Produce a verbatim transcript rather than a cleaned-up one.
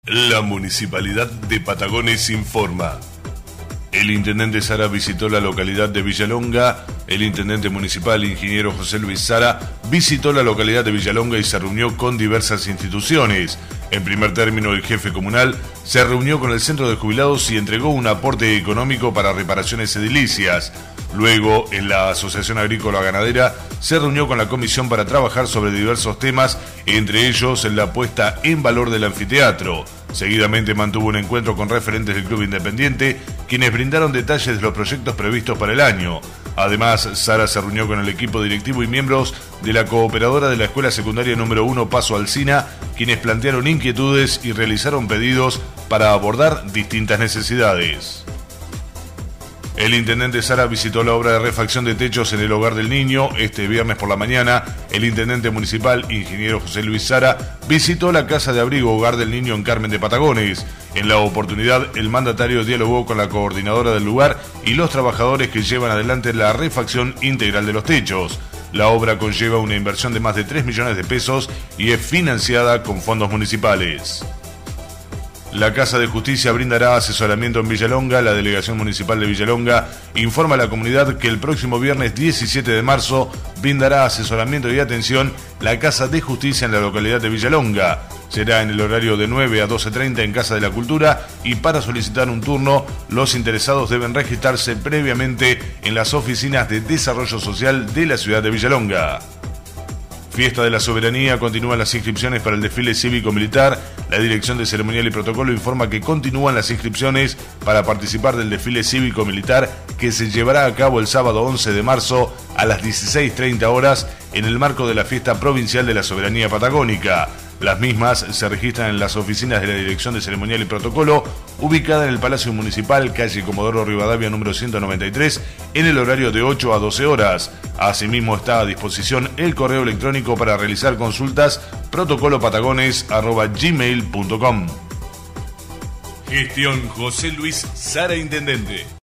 La Municipalidad de Patagones informa. El intendente Sara visitó la localidad de Villalonga. El intendente municipal, ingeniero José Luis Sara, visitó la localidad de Villalonga y se reunió con diversas instituciones. En primer término, el jefe comunal se reunió con el centro de jubilados y entregó un aporte económico para reparaciones edilicias. Luego, en la Asociación Agrícola Ganadera, se reunió con la comisión para trabajar sobre diversos temas, entre ellos la puesta en valor del anfiteatro. Seguidamente mantuvo un encuentro con referentes del Club Independiente, quienes brindaron detalles de los proyectos previstos para el año. Además, Sara se reunió con el equipo directivo y miembros de la cooperadora de la Escuela Secundaria número uno Paso Alsina, quienes plantearon inquietudes y realizaron pedidos para abordar distintas necesidades. El intendente Sara visitó la obra de refacción de techos en el Hogar del Niño. Este viernes por la mañana, el intendente municipal, ingeniero José Luis Sara, visitó la casa de abrigo Hogar del Niño en Carmen de Patagones. En la oportunidad, el mandatario dialogó con la coordinadora del lugar y los trabajadores que llevan adelante la refacción integral de los techos. La obra conlleva una inversión de más de tres millones de pesos y es financiada con fondos municipales. La Casa de Justicia brindará asesoramiento en Villalonga. La Delegación Municipal de Villalonga informa a la comunidad que el próximo viernes diecisiete de marzo brindará asesoramiento y atención la Casa de Justicia en la localidad de Villalonga. Será en el horario de nueve a doce treinta en Casa de la Cultura y para solicitar un turno, los interesados deben registrarse previamente en las oficinas de Desarrollo Social de la ciudad de Villalonga. Fiesta de la Soberanía, continúan las inscripciones para el desfile cívico-militar. La Dirección de Ceremonial y Protocolo informa que continúan las inscripciones para participar del desfile cívico-militar que se llevará a cabo el sábado once de marzo a las dieciséis treinta horas en el marco de la Fiesta Provincial de la Soberanía Patagónica. Las mismas se registran en las oficinas de la Dirección de Ceremonial y Protocolo, ubicada en el Palacio Municipal, calle Comodoro Rivadavia número ciento noventa y tres, en el horario de ocho a doce horas. Asimismo está a disposición el correo electrónico para realizar consultas, protocolopatagones arroba gmail punto com. Gestión José Luis Sara, intendente.